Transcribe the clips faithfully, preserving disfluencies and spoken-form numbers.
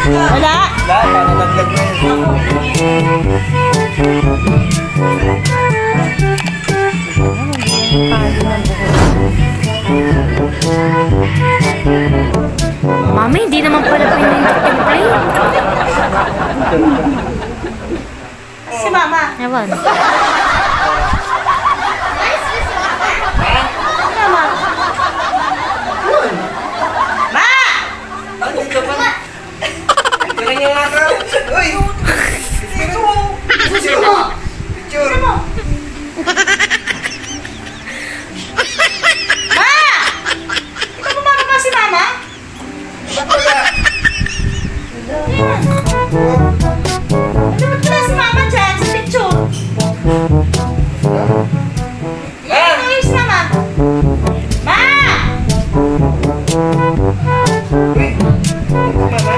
Wala? Wala, nanaglag na yun. Mami, hindi naman pala pinindot yung play. Si Mama. Ewan. Mama. Ma! Andito pa. Tingnan niyo nga ka. Uy! Sino mo? Sino mo? Picture. Ma! Ikaw bumaba ba si Mama? Ba't wala? Yan. Ano ba't wala si Mama dyan sa picture? Yan, ano yung si Mama? Ma! Uy! Mama?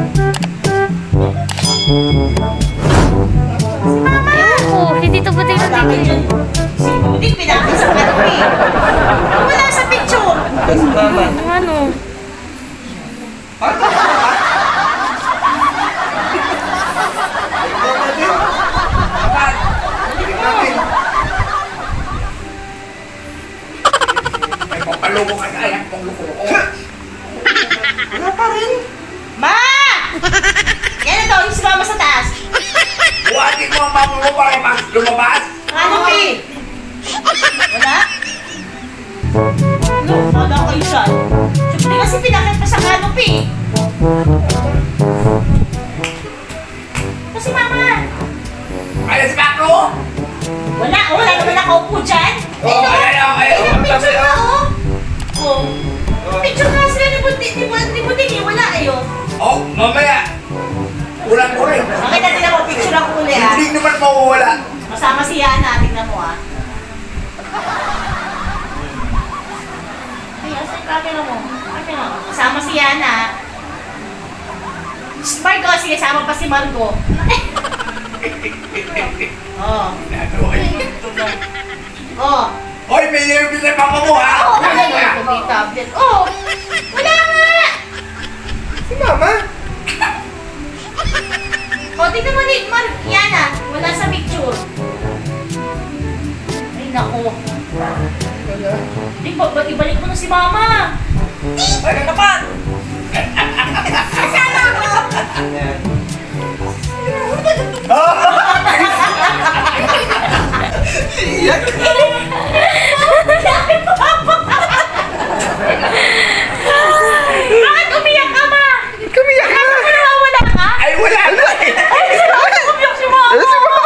Si Mama! Oh, hindi to buti na Dapat yun. Si Buding pinakit sa ano eh. Wala sa picture. Si Mama. Ano? Ano ka ba? Tignan natin. Apat. Tignan natin. Ay, pampaloko ka na. Ay, pampaloko. Wala pa rin. Ma! Yan ito, yung si Mama sa taas. Buhatin mo ang mama mo para mas lumabas. Ano eh? Wala? Ano? Wala kayo dyan. Siyempre kasi pinakit pa sa canopy. Kasi Mama. Ayun si Paco. Wala, oh, wala naman nakaupo dyan. Oo, ayan, ayan, ayan. Ayun, ang picture Ayan. na, oh. Oh. Picture nga sila ni Buti, ni Buti, ni Buti, eh. Wala, ayo. Oh, mamaya. Ulan ko rin. Okay, natin ako picture ako uli, ah. Hindi naman mawawala. Kasama si Yana, tingnan mo, ah. Ay, asa yung camera mo? Camera mo. Kasama si Yana. Margo, sige, sama pa si Margo. Oh. Oh. Hoy, may nirubin na papa mo, ha? Oh, wala na yung may tablet. Oh, wala nga! Si Mama. Oh, tingnan mo ni Mar Yana. Wala sa picture. Ay, nako. Di ba, ba't ibalik mo na si Mama? Ay, katapat! Kasama ko! Iyak! Bakit umiyak ka, Ma? Kumiyak ka! Ano nawawala ka? Ay, wala na! Ay, sinabi ko umiyak si Mama!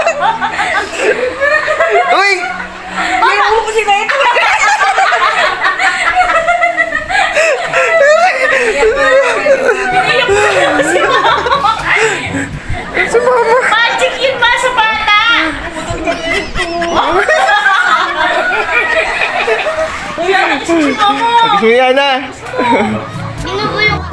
Uy! Yan mo po sila ito! Umiyak ko si Mama! Si Mama! Magic yun, Ma, sa bata! Umiyak si Mama! Gusto mo yan, ha? Ginugulong